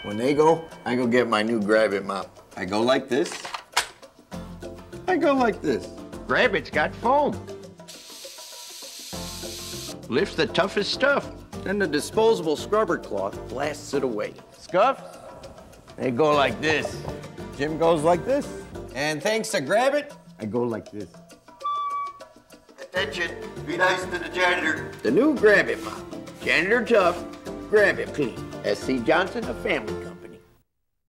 When they go, I go get my new Grab It Mop. I go like this. I go like this. Grab It's got foam. Lifts the toughest stuff. Then the disposable scrubber cloth blasts it away. Scuffs, they go like this. Jim goes like this. And thanks to Grab It, I go like this. Attention, be nice to the janitor. The new Grab It Mop. Janitor tough, Grab It clean. SC Johnson, a family